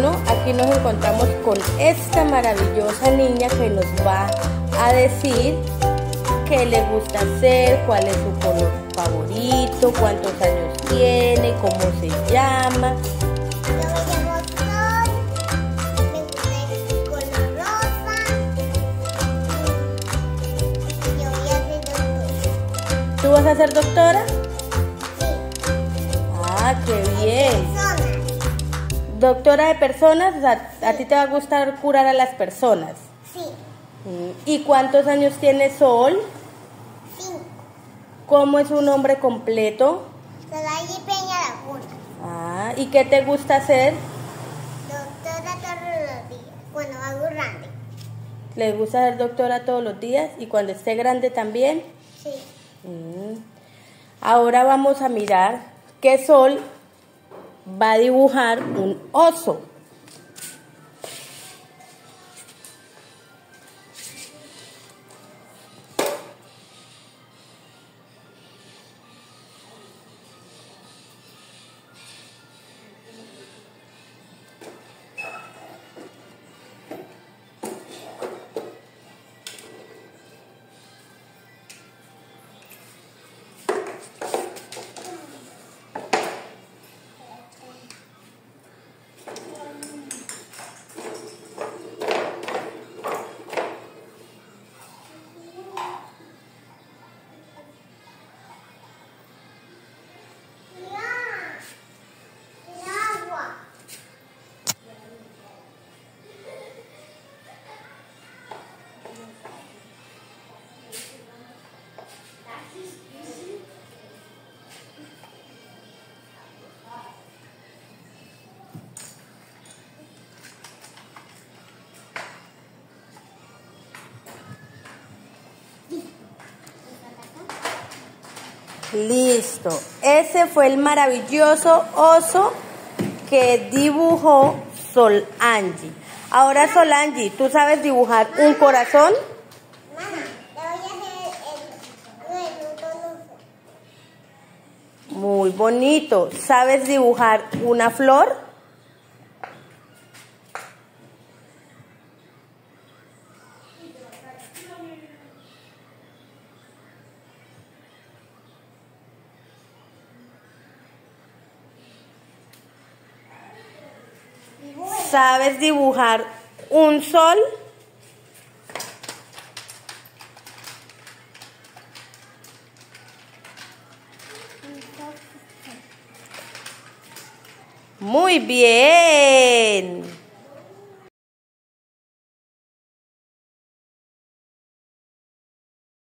Bueno, aquí nos encontramos con esta maravillosa niña que nos va a decir qué le gusta hacer, cuál es su color favorito, cuántos años tiene, cómo se llama. Yo me llamo Sol, me gusta el color rosa y yo voy a ser doctora. ¿Tú vas a ser doctora? Sí. Ah, qué bien. Personas. Doctora de personas, o sea, ¿a ti te va a gustar curar a las personas? Sí. ¿Y cuántos años tiene Sol? 5. ¿Cómo es su nombre completo? Solay Peña Laguna. Ah, ¿y qué te gusta hacer? Doctora todos los días, cuando hago grande. ¿Le gusta ser doctora todos los días? ¿Y cuando esté grande también? Sí. Ahora vamos a mirar que Sol va a dibujar un oso. Listo. Ese fue el maravilloso oso que dibujó Solange. Ahora, Solange, ¿tú sabes dibujar un corazón? Mamá, te voy a hacer el tono. Muy bonito. ¿Sabes dibujar una flor? ¿Sabes dibujar un sol? Muy bien.